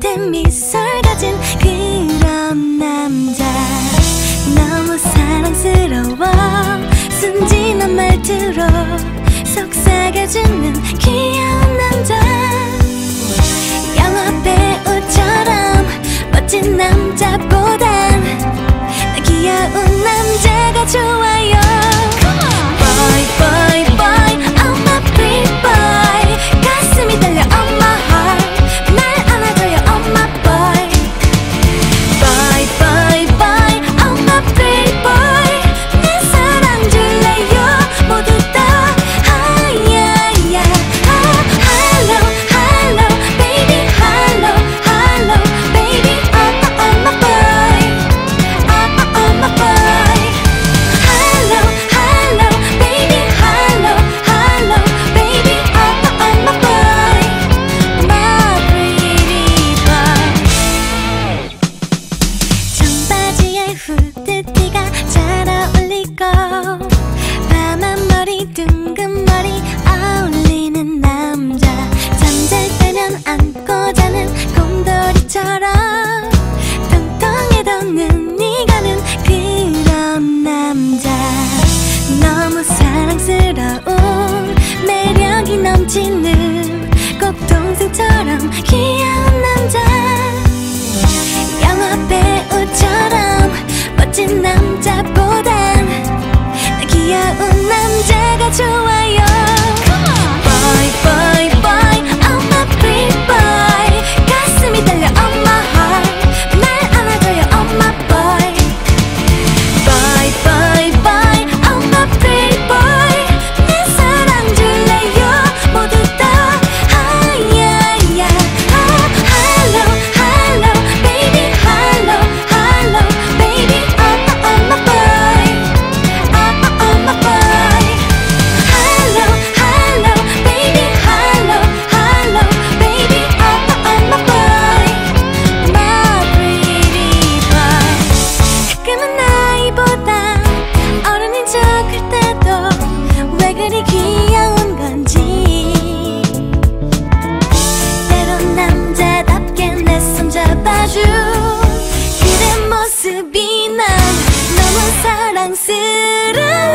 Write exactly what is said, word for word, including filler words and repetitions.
옅은 미소를 가진 그런 남자. 너무 사랑스러워 순진한 말투로 속삭여주는 귀여운 남자. 영화 배우처럼 멋진 남자보단 나 귀여운 남자가 좋아요. Boy boy boy oh my pretty boy. 가슴이 떨려 oh my heart. 날 안아줘요 oh my boy. Boy boy boy oh my pretty boy. 내 사랑 줄래요 모두 다. Ah yeah yeah. Oh hello hello baby hello hello baby oh oh oh my boy. Oh oh oh my boy. Hello hello baby hello hello baby oh oh oh my boy. My pretty boy. 청바지에 후드티가 잘 어울리고 파만 머리 둥근 머리 어울리는 남자. 잠잘 때면 안고 자는 곰돌이처럼 뚱뚱해도 눈이 가는 그런 남자. 너무 사랑스러운 매력이 넘치는 꼭 동생처럼 귀여운 남자. 영화 배우처럼 멋진 남자보단 나 귀여운 남자가 좋아요. Boy boy boy oh my pretty boy. 가슴이 떨려 oh my heart. 날 안아줘요 oh my boy. Boy boy boy oh my pretty boy. 내 사랑 줄래요 모두 다. Ah yeah yeah. Oh hello hello baby hello hello baby oh oh oh my boy. Oh oh oh my boy. Hello hello baby hello hello baby oh oh oh my boy. My pretty boy. 가끔은 나이보다 어른인 척할 때도 왜 그리 귀여운 건지. 때론 남자답게 내 손 잡아준 그대 모습이 난 너무 사랑스러워.